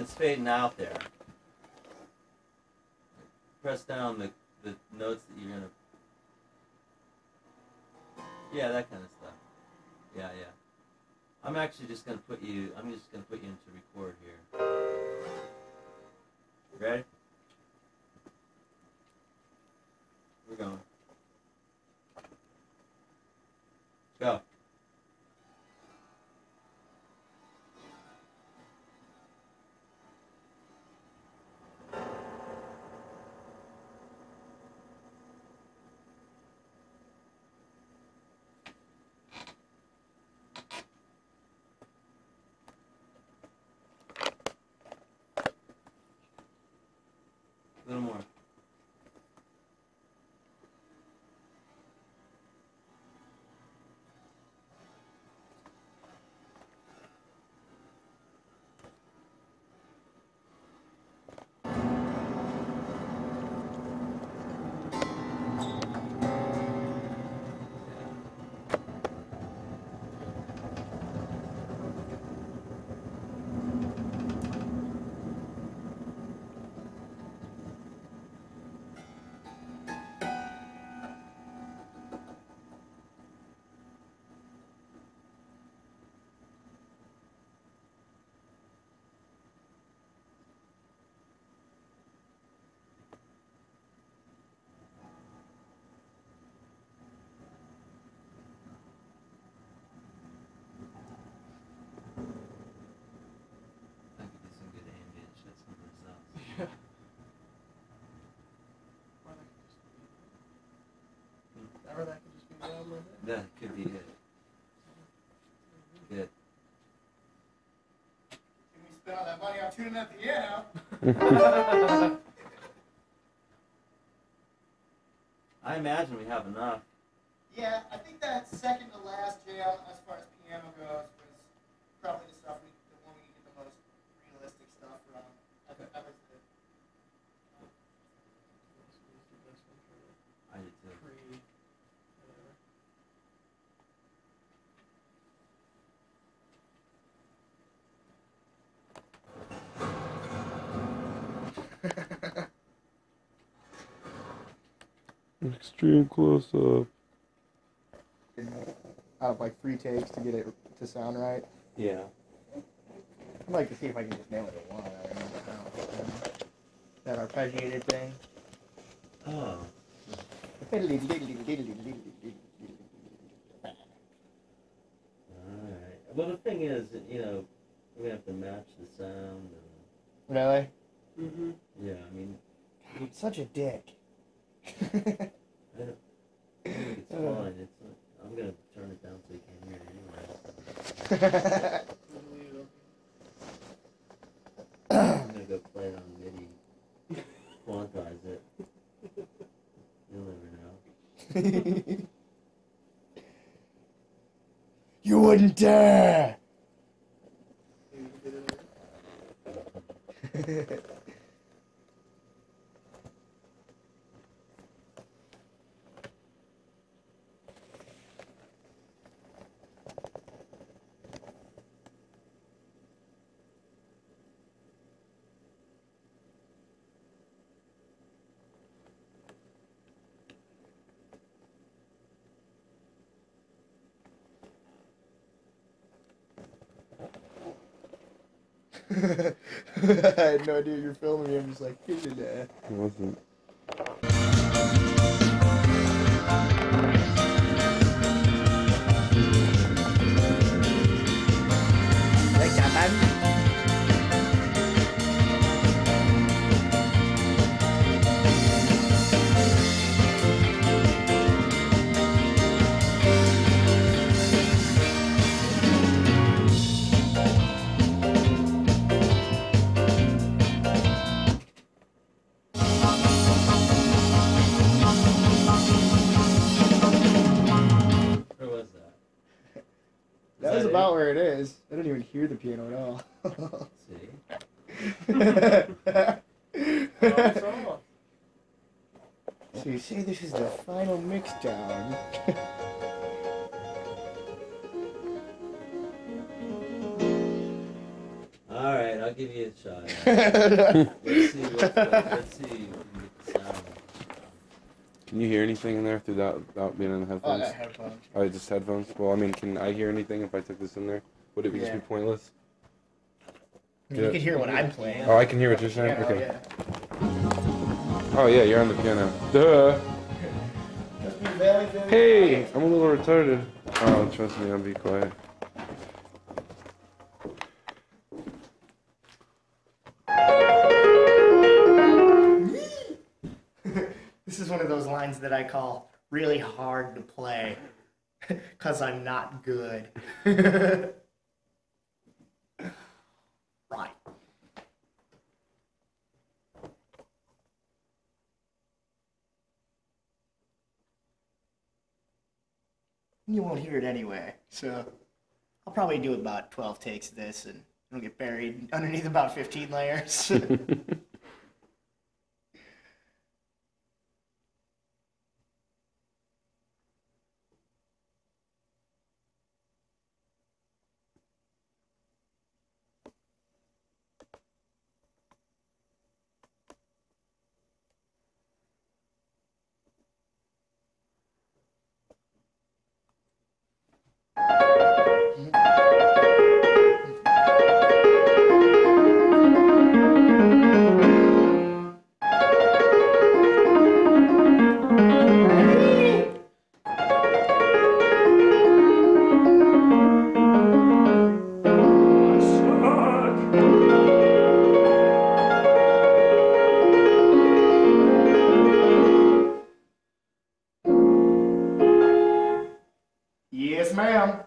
it's fading out there. Press down the notes that you're gonna. Yeah, that kind of stuff. Yeah. I'm actually just gonna put you. I'm just gonna put you into record here. Ready? We're going. Go. A little more. Or that could just be the album right That could be it. Good. Can we spend all that money on tuning that piano? I imagine we have enough. Yeah, I think that second to last jam, as far as piano goes, was probably the one we could get the most realistic stuff from. That was it. I did too. Extreme close up. Out of like 3 takes to get it to sound right. Yeah. I'd like to see if I can just nail it at one. That arpeggiated thing. Oh. Alright. Well, the thing is, that, we have to match the sound. Really? Mm-hmm. Yeah, I mean. God, such a dick. I think it's fine. I'm gonna turn it down so you can't hear it anyway. I'm gonna go play it on MIDI. Quantize it. You'll never know. You wouldn't dare! I had no idea you were filming me. I'm just like, It wasn't. That was about where it is. I don't even hear the piano at all. See? So you say this is the final mix down? Alright, give you a shot. Let's see. Let's see if you can get the sound. Can you hear anything in there without being in the Oh, headphones? I got headphones. Oh, just headphones? Well, I mean, can I hear anything if I took this in there? Would it just be Yeah. pointless? I mean, you can hear what I'm playing. Oh, I can hear what you're saying? Piano, Okay. yeah. Oh, yeah, you're on the piano. Duh! Just be very, very Hey! quiet. I'm a little retarded. Oh, trust me, I'll be quiet. This is one of those lines that I call really hard to play because I'm not good. Right. You won't hear it anyway, so I'll probably do about 12 takes of this and it'll get buried underneath about 15 layers. Yes, ma'am.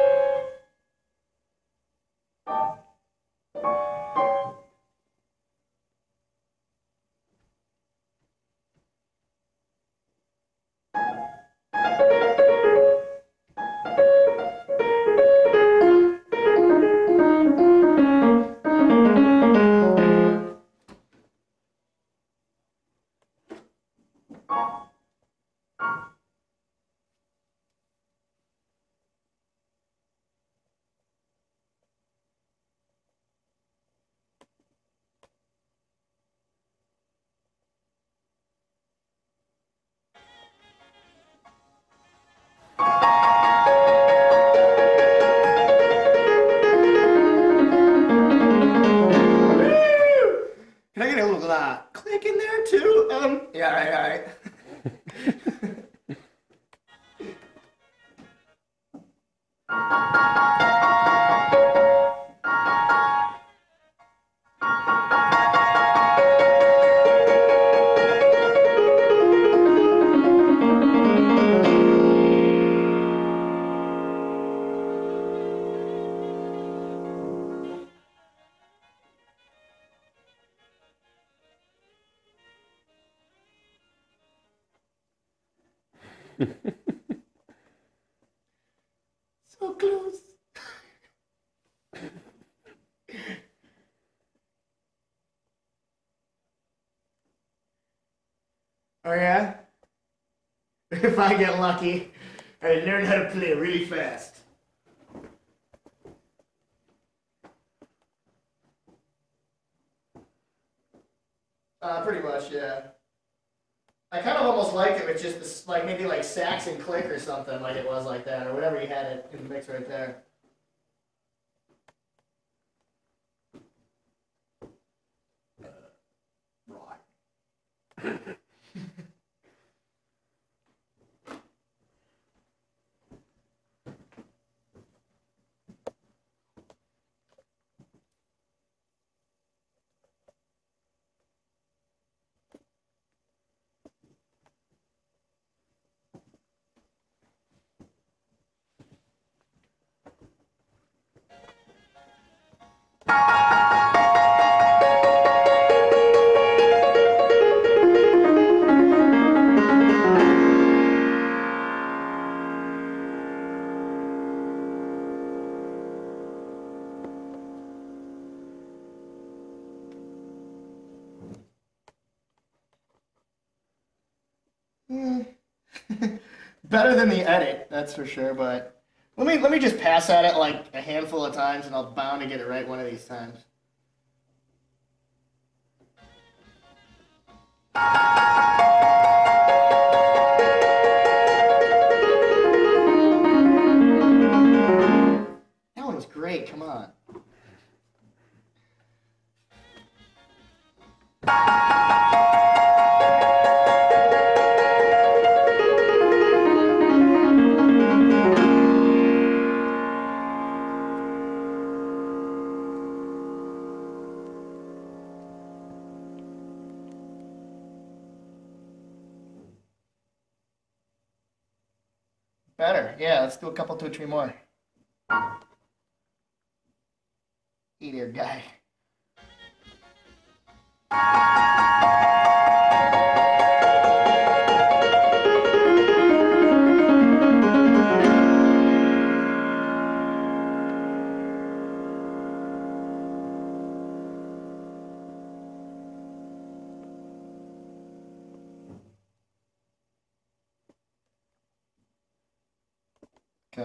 Can I get a little click in there too? Yeah, all right. So close. Oh yeah? If I get lucky, I learn how to play really fast. Pretty much, yeah. I kind of almost liked it with just this, like maybe like sax and click or something, like it was like that, or whatever you had it in the mix right there. Right. Better than the edit, that's for sure, but let me just pass at it like a handful of times and I'll bound to get it right one of these times. Better. Yeah, let's do a couple, 2 or 3 more. Eat guy. Okay.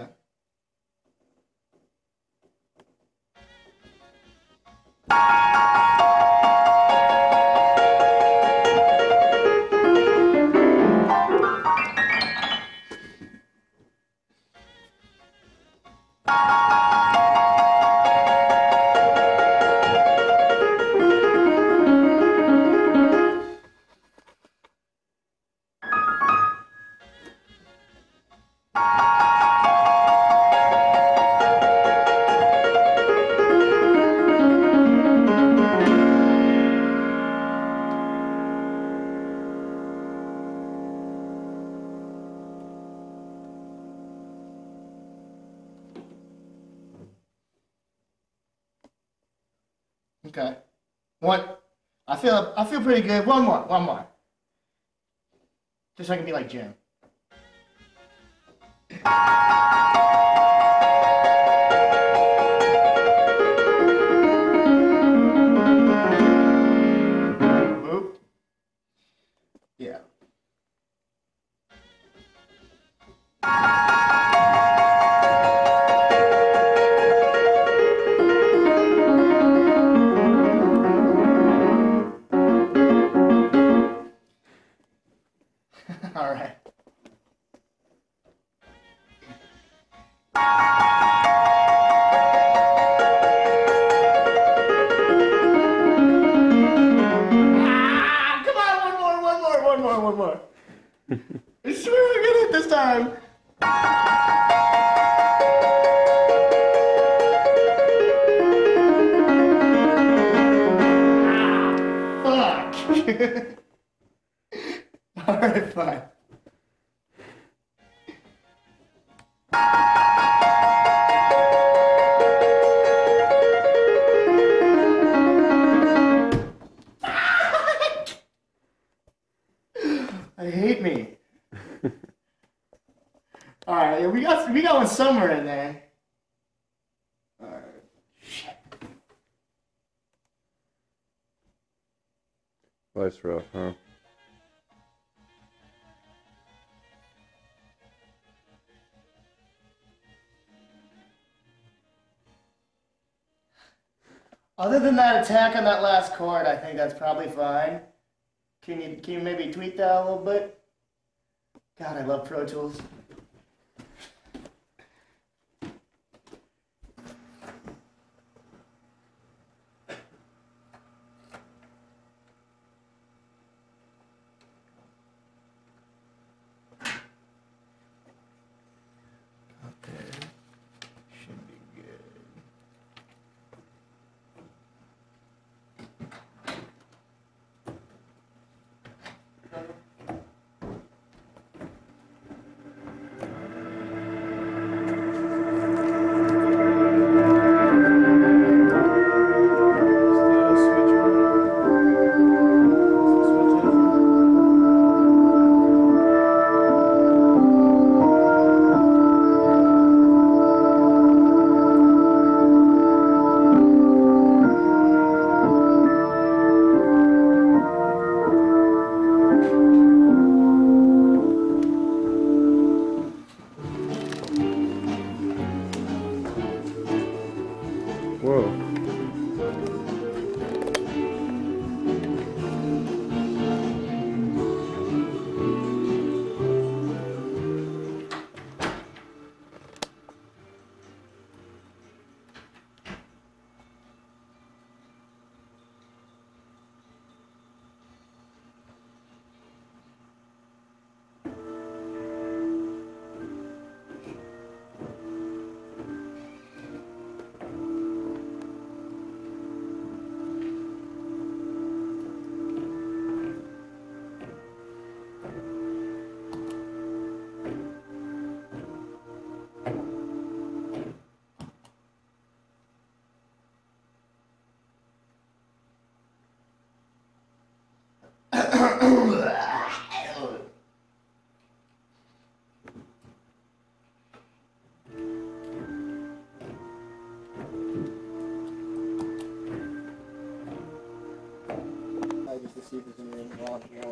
Okay. One. I feel pretty good. One more. Just so I can be like Jim. Boop. Yeah. All right. Ah, come on, one more. I swear I'm gonna hit this time. Ah, fuck. All right, fine. I hate me. All right, we got one somewhere in there. All right. Shit. Life's rough, huh? Other than that attack on that last chord, I think that's probably fine. Can you maybe tweak that a little bit? God, I love Pro Tools. Okay. Should be good.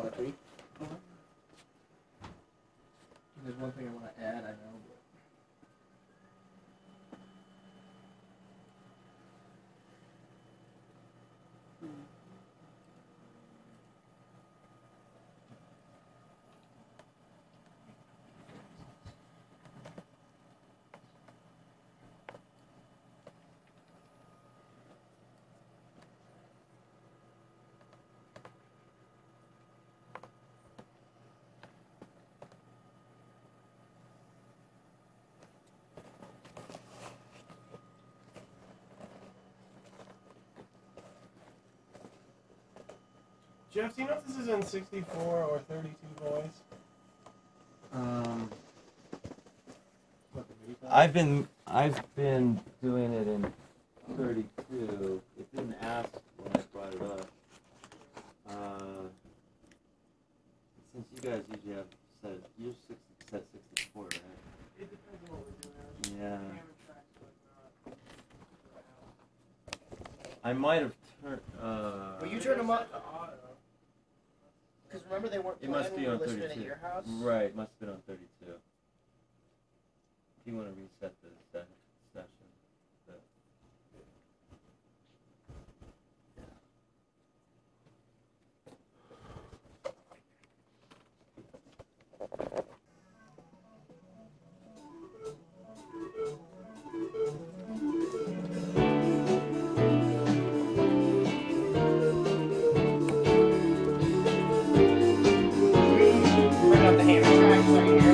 tweak. There's one thing I want to add, I know, but... Jeff, do you know if this is in 64 or 32 voice? I've been doing it in 32. It didn't ask when I brought it up. Since you guys usually have set 64, right? It depends on what we're doing. Yeah. I might have turned. Well, you turn them up. Because remember they weren't It playing must when be we were on listening 32. at your house? Right, must have been on 32. If you want to reset the session. Bring up the hammer tracks right here.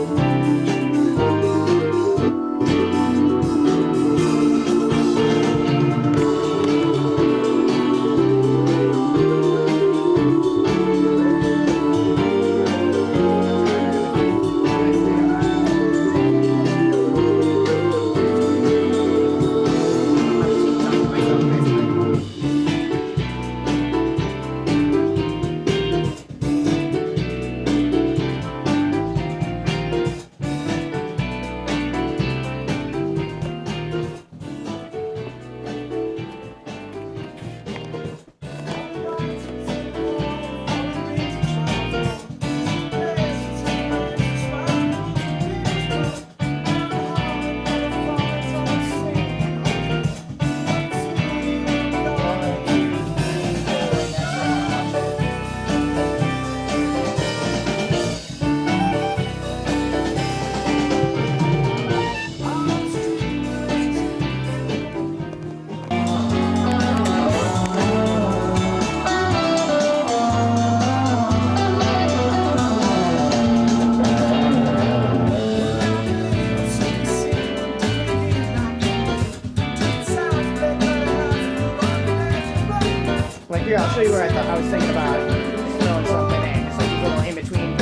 Like here, I'll show you where I was thinking about throwing something in. So you go in between.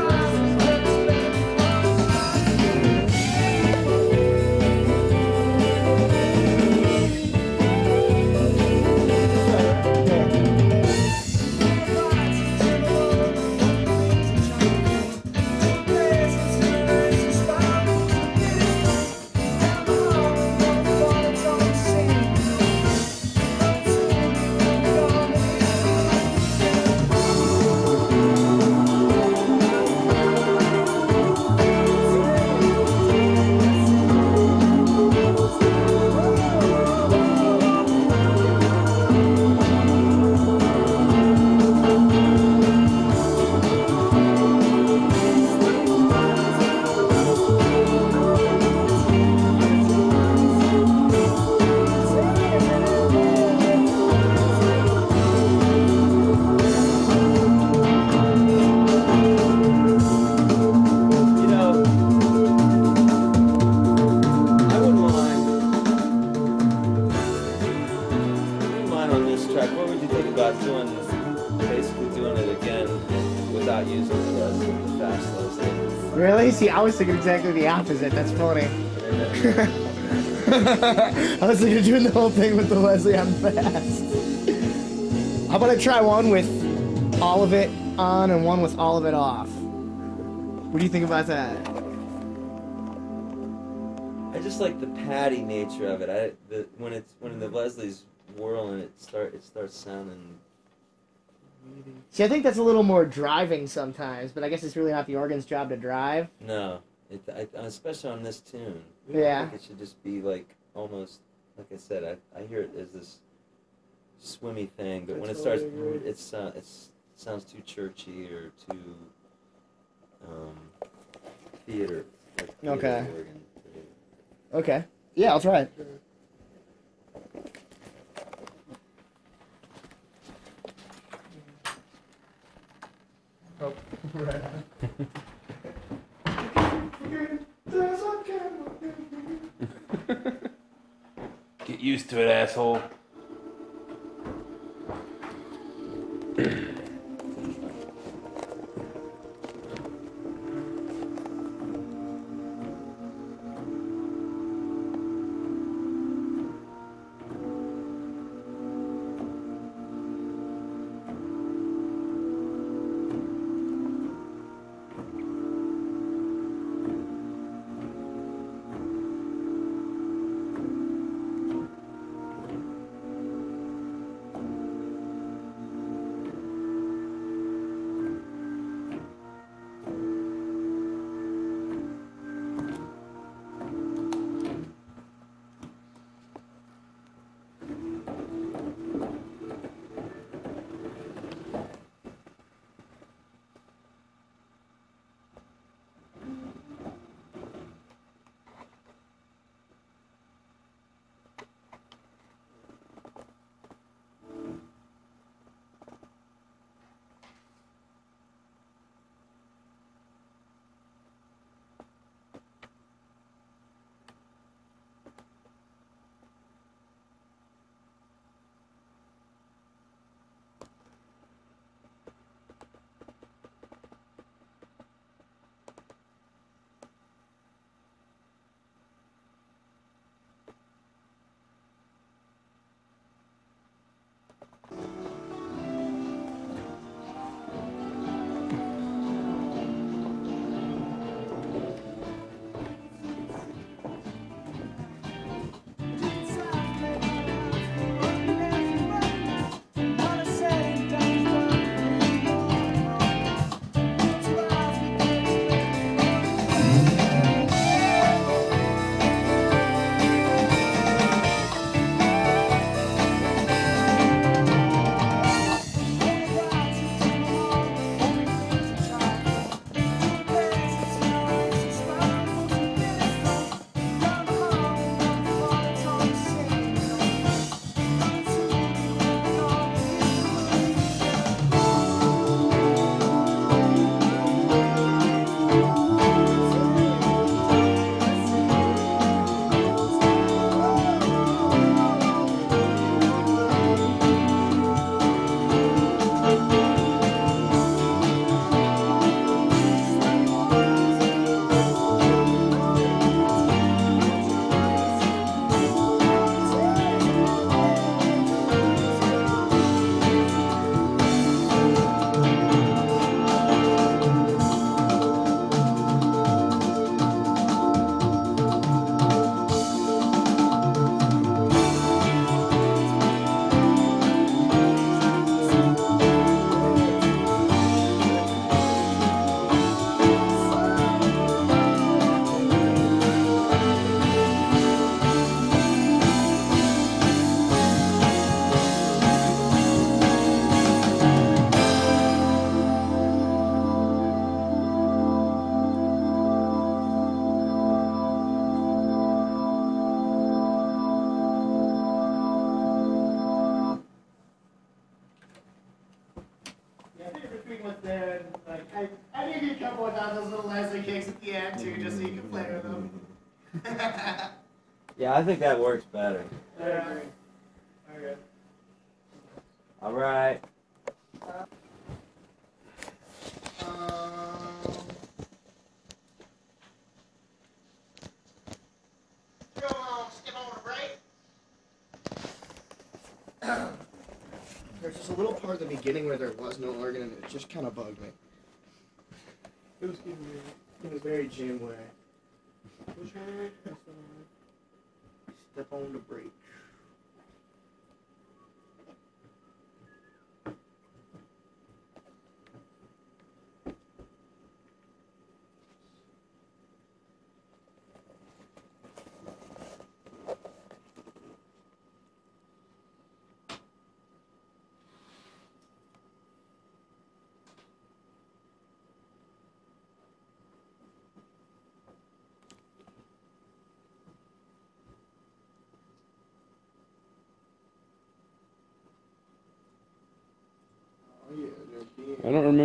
Really? See, I was thinking exactly the opposite. That's funny. I was thinking of doing the whole thing with the Leslie on fast. How about I try one with all of it on and one with all of it off? What do you think about that? I just like the patty nature of it. When the Leslie's whirling, it starts sounding See, I think that's a little more driving sometimes, but I guess it's really not the organ's job to drive. No, especially on this tune. Yeah. I think it should just be like almost like I said. I hear it as this swimmy thing, but I when it totally starts, agree. it sounds too churchy or too theater. Like theater Okay. organ. Okay. Yeah, I'll try it. Oh, right. Get used to it, asshole. I need you a couple of those little Leslie kicks at the end too, just so you can play with them. Yeah, I think that works better. Okay. All right. Skip over to break. There's just a little part at the beginning where there was no organ, and it just kind of bugged me. It was keeping me. In a very Jim way. Which one? Step on the brake.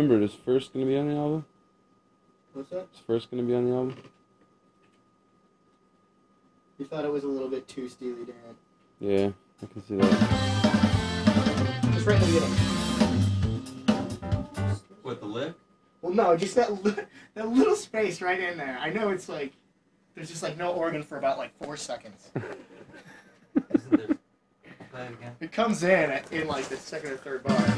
remembered, is First gonna be on the album? What's that? Is First gonna be on the album? You thought it was a little bit too Steely Dan. Yeah, I can see that. Just right in the beginning. What, the lick? Well, no, just that that little space right in there. I know it's like there's just like no organ for about like 4 seconds. Isn't there? Play it again. It comes in like the second or third bar.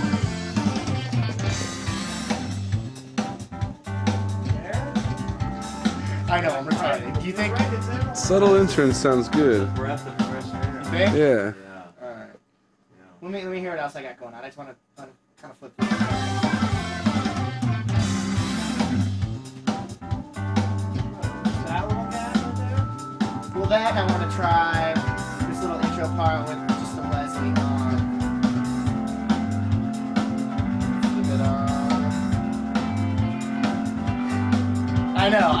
I know, I'm retarded. Do you think? Subtle entrance sounds good. Breath of fresh air. Think? Yeah. Yeah. All right. Yeah. Let me hear what else I got going on. I just want to kind of flip through. Well, that I want to try this little intro part with just the Leslie on. Flip it on. I know.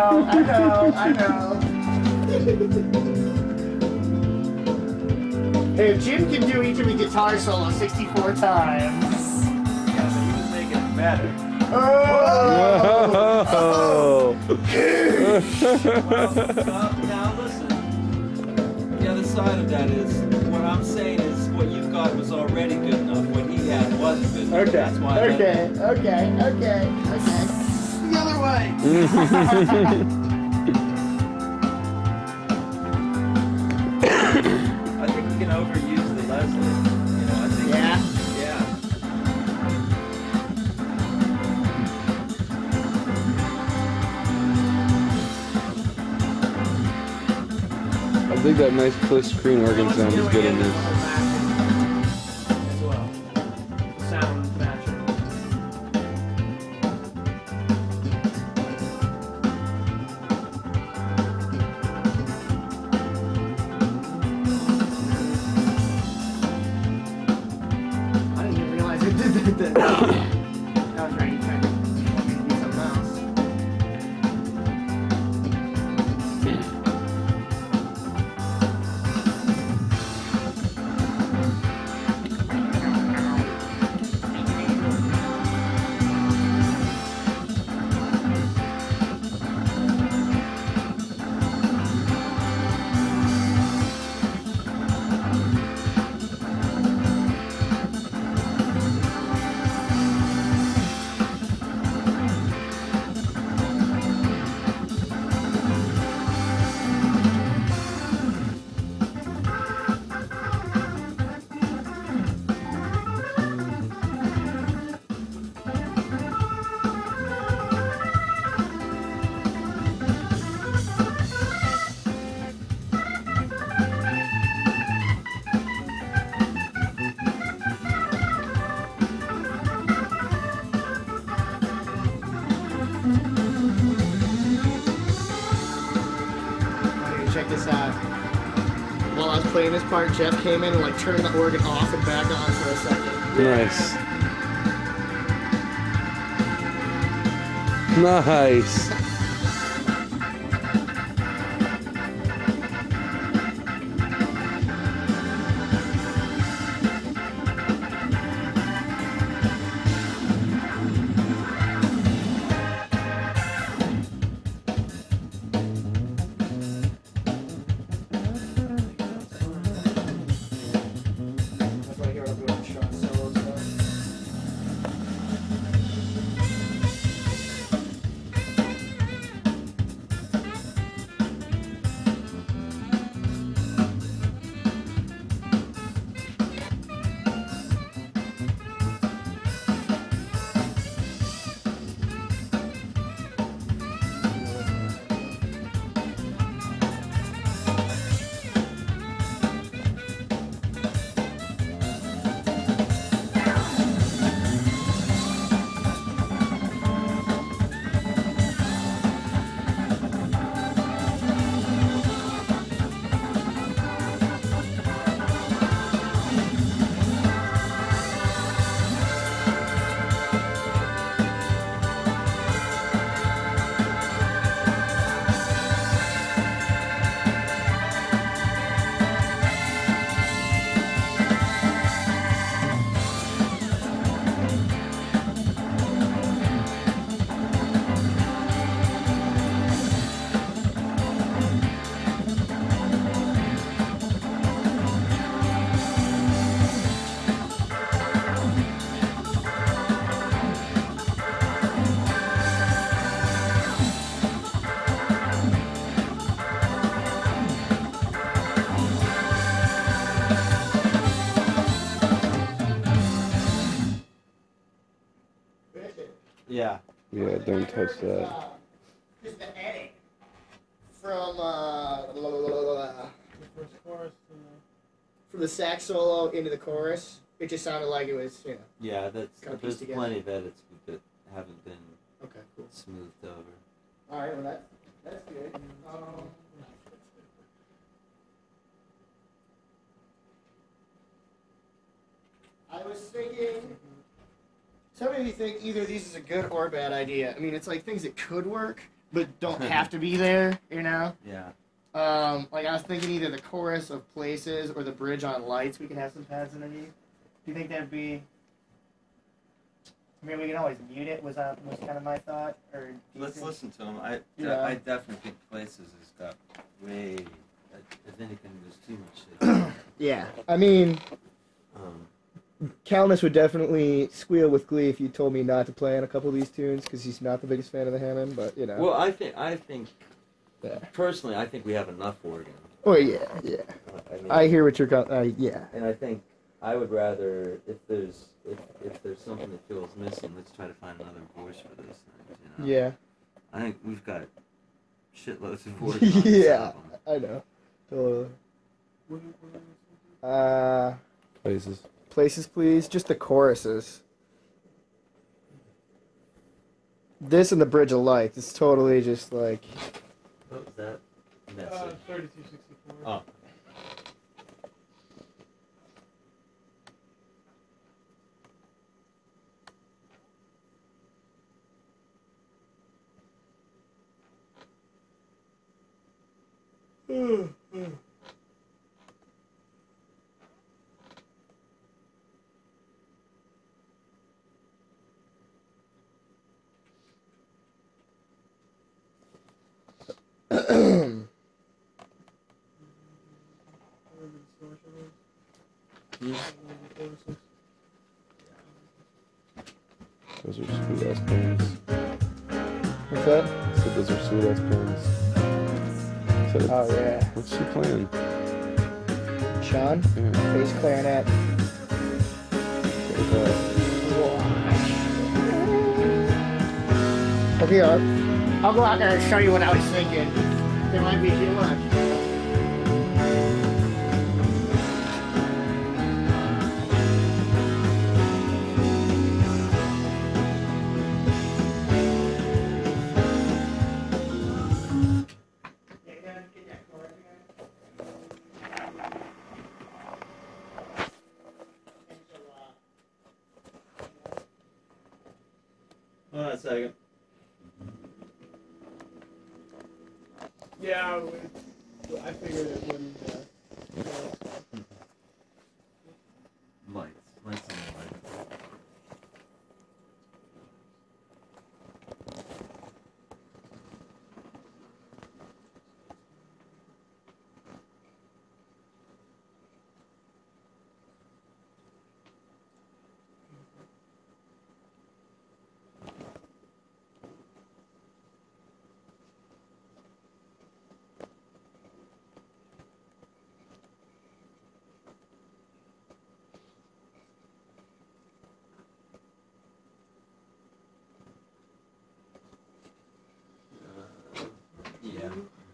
Hey, if Jim can do each of the guitar solos 64 times. Yeah, so you was making it better. Oh! Well, now listen. The other side of that is, what I'm saying is, what you've got was already good enough. What he had wasn't good enough. Okay. That's why. Okay. The other way. I think we can overuse the Leslie. You know, I think. Yeah. Yeah. I think that nice clear screen organ sound is good in this. As well. Sound matching. I didn't even realize it did that. That was right. You tried to want me to do something else. Check this out. While I was playing this part, Jeff came in and like turned the organ off and back on for a second. Nice. Nice. That's why I hear I'm doing shot solo stuff. Yeah. Yeah, don't touch that. Just the edit from The first chorus. from the sax solo into the chorus. It just sounded like it was, you know. Yeah, Kinda there's pieced together. plenty of edits that haven't been Okay, cool. smoothed over. All right, well that's good. I was thinking. Some of you think either these is a good or a bad idea. I mean, it's like things that could work, but don't have to be there. You know. Yeah. Like I was thinking either the chorus of Places or the bridge on Lights. We could have some pads underneath. Do you think that'd be? I mean, we can always mute it. Was kind of my thought. Or do you Let's think- listen to him. Yeah. I definitely think Places has got way. If anything, there's too much shit. Yeah. I mean, Calnus would definitely squeal with glee if you told me not to play on a couple of these tunes because he's not the biggest fan of the Hammond. But you know. Well, I think. Yeah. Personally, I think we have enough organ. Oh yeah. I mean, I hear what you're. Yeah. And I think I would rather, if there's something that feels missing, let's try to find another voice for those things. You know? Yeah. I think we've got shitloads of organ. on this Yeah. album. I know. Totally. Places. Places, please. Just the choruses. This and the Bridge of Light. It's totally just like. What was that? Message. 3264. Oh. Those are sweet ass pens. What's that? I said those are sweet ass pens. Said Oh yeah. What's she playing? Sean? Yeah. Bass clarinet. Like Okay, I'll go out there and show you what I was thinking. There might be too much. Hold on a second. Yeah, I figured it wouldn't. Lights on the light. Yeah.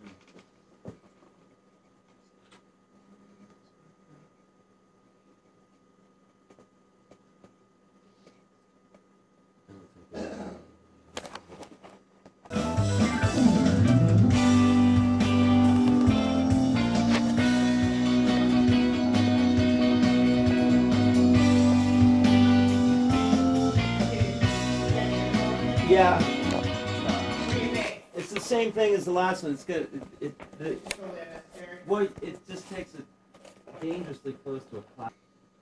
Yeah. It's the same thing as the last one. It's good. Well, it just takes it dangerously close to a clap.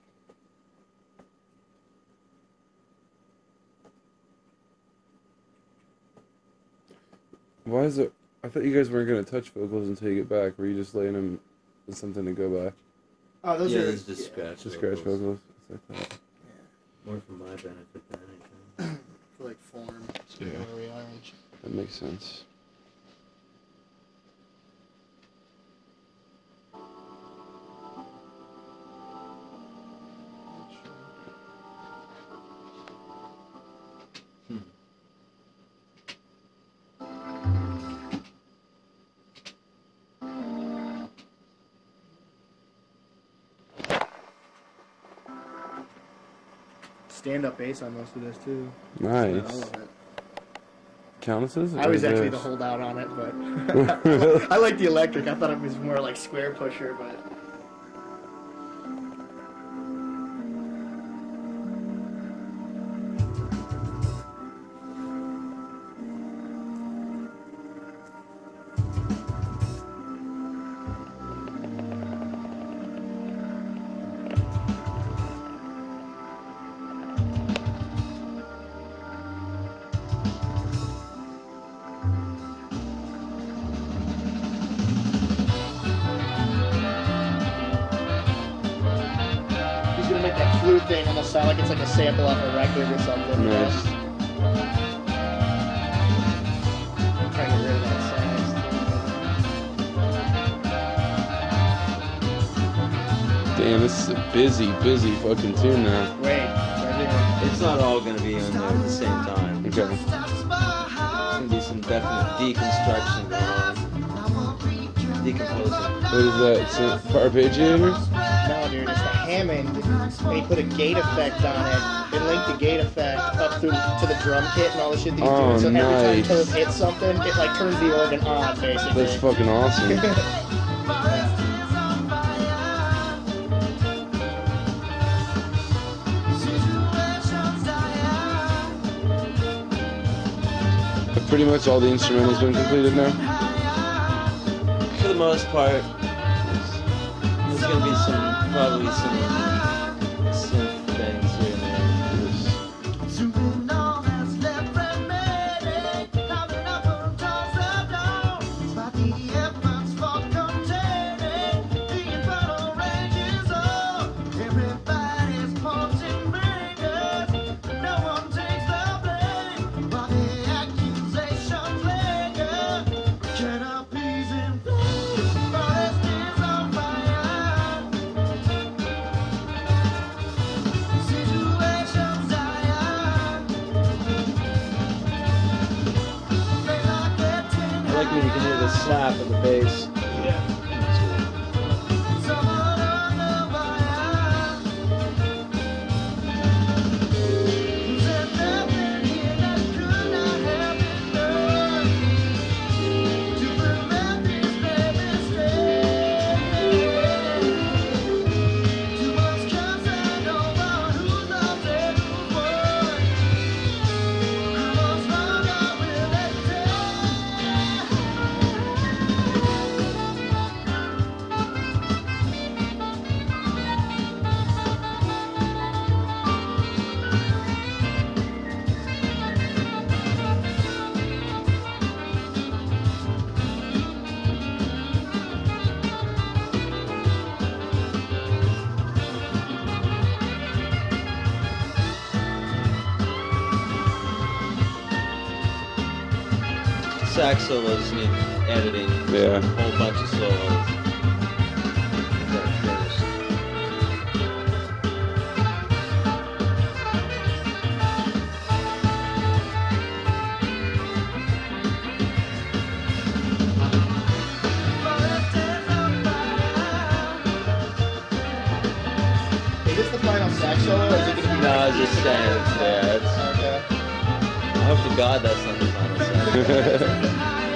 Why is it? I thought you guys weren't gonna touch vocals until you get back. Were you just laying them as something to go by? Oh, those Yeah, are it's just scratch. Just scratch vocals. It's like that. More for my benefit than anything. for like form. Yeah. Where we are and That makes sense. stand-up bass on most of this too. Nice. I love it. Countesses? I was Or actually this? the holdout on it, but I like the electric. I thought it was more like square pusher, but. Make that flute thing almost sound like it's like a sample off a record or something. Nice. I'm trying to get rid of that sax. Damn, this is a busy fucking tune now. Wait, right It's not all going to be on there at the same time. Okay. There's going to be some definite deconstruction going on. Decomposing. What is that? Arpeggiator? No, dude, it's the Hammond. And he put a gate effect on it. They linked the gate effect up through to the drum kit and all the shit that he's doing. So every time Toad hits something, it like turns the organ on, basically. That's fucking awesome. Have pretty much all the instrumentals been completed now? For the most part, there's going to be probably some synth things here and there. I like when you can hear the slap of the bass. Sax solos need editing. Yeah. A whole bunch of solos. Get that finished. Is this the final sax solo, or is it going to be? No, I was just saying it's there. Okay. I hope to God that's not the final sound.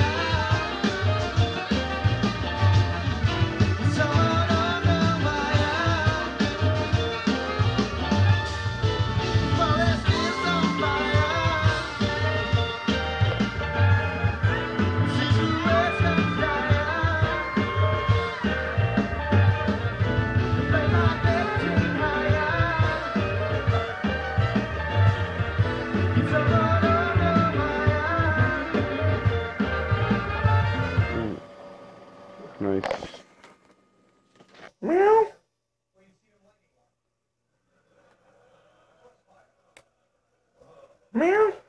Nice. Meow. Meow.